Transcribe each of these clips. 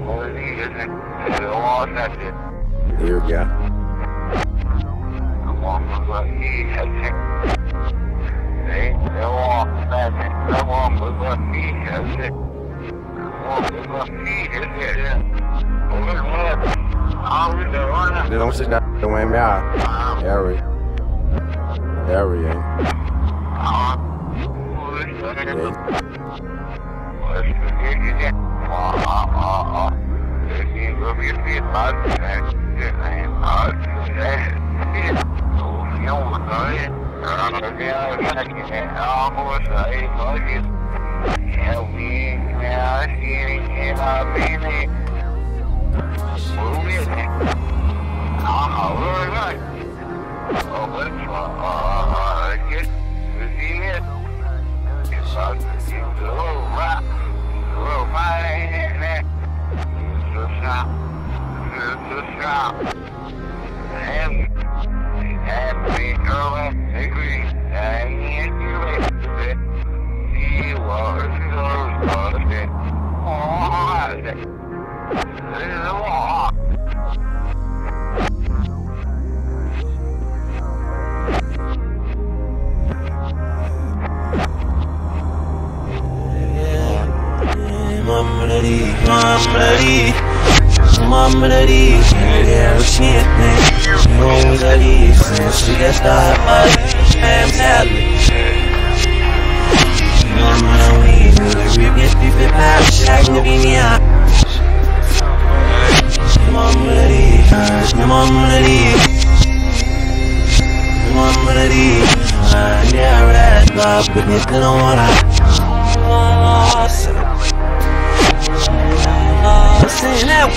Here we go. They don't sit down the way me out. Harry. Harry, Mama that is, yeah, she ain't think. She knows that is, and she gets started by damn salad. Mama that we get the pop, shack to be me out. Mama that is, mama that is. Mama that is, I never had love, but it's gonna wanna. Sing out,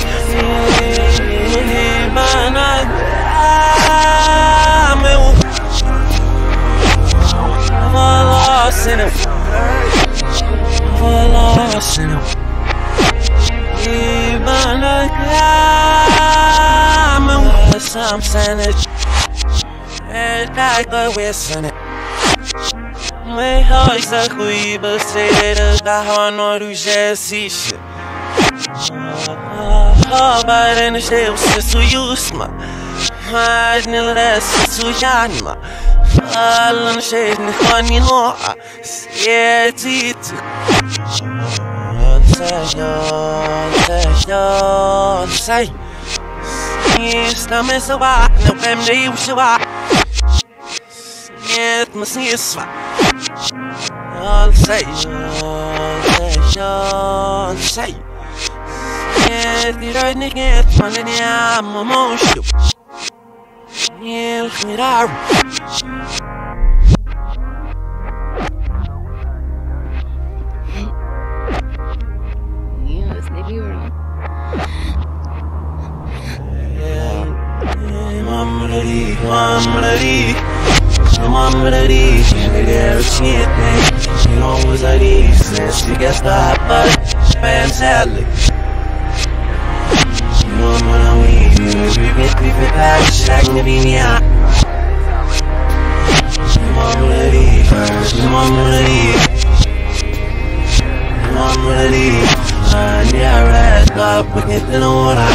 I'm saying it. It's like the Western. My heart's a queen, but say that the heart not do jazzy shit. But in the shade, it's to use my heart, nearly that's to Yanma. All in the shade, and honey, no, yeah, it's it. Say, yes, I'm a swap, no, I'm the usual. Yes, must see a swap. I'll say, say. You're right again, money, I'm a motion. You'll get out. Yes, maybe you're wrong. Mama that is, yeah, she ain't think. She knows that is, and she gets the hot butt, spam salad. Mama that we get the pop, shack to be me out. Mama that is, mama that is. Mama that is, I never had love, but it's gonna wanna.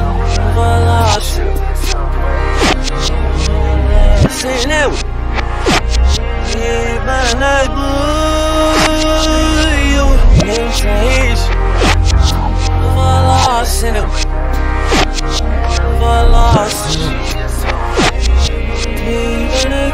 Say now. Yeah, but not good. You can't change. If I lost in him, if I lost in him, even if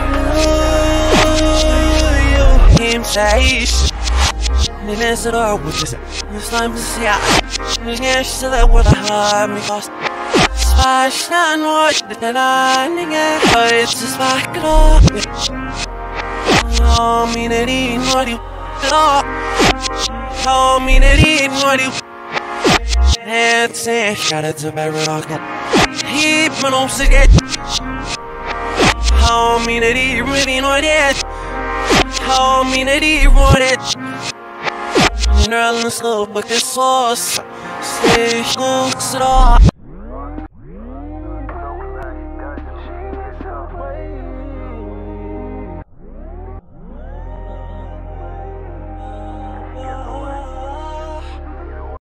you can't change. Then that's it all with this. It's time to see out. You can't say that with a heart because. Fashion what the line again, it's just back it up. Oh, me that ain't what you know. Oh, me that ain't what you. That's it, shout out to Barry Rocket. Keep my nose again. Oh, me that ain't really know that. Oh, me that ain't what it. You're on the slope, but this sauce. Stay close at all.